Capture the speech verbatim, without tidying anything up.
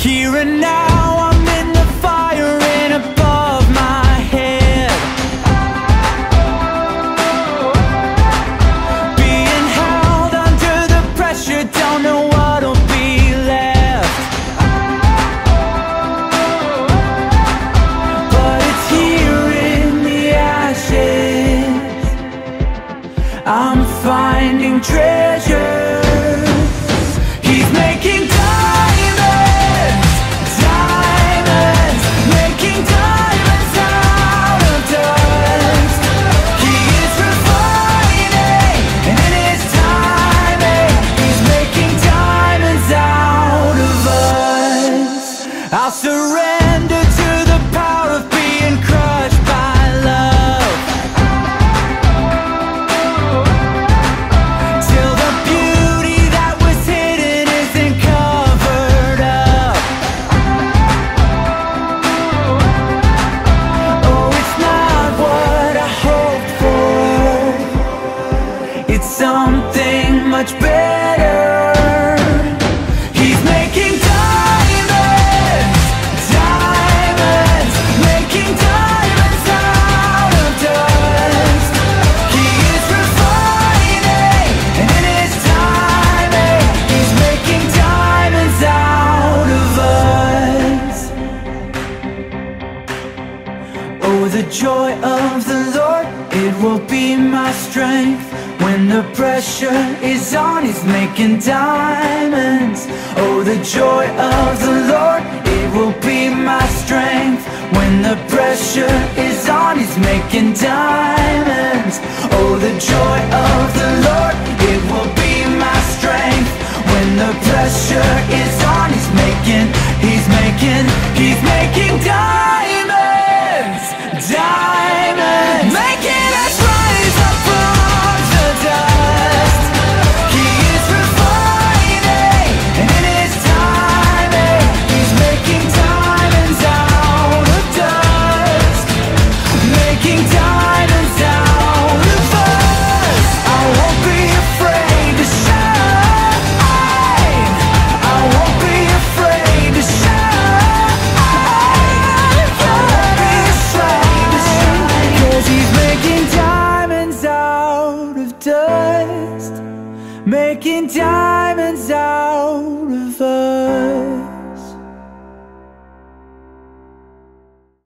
Here and now, I'm in the fire and above my head, being held under the pressure, don't know what'll be left. But it's here in the ashes I'm finding treasure. He's making diamonds, diamonds, making diamonds out of dust. He is refining, and in his timing, he's making diamonds out of us. I'll surrender to the power of being crushed by love, till the beauty that was hidden isn't covered up. Oh, it's not what I hoped for, it's something much better. He's making diamonds, diamonds, making diamonds out of dust. He is refining, and in his timing, he's making diamonds out of us. Oh, the joy of the Lord, it will be my strength. When the pressure is on, he's making diamonds. Oh, the joy of the Lord, it will be my strength. When the pressure is on, he's making diamonds. Oh, the joy of the Lord, it will be my strength. When the pressure is on, he's making, he's making, he's making diamonds, diamonds.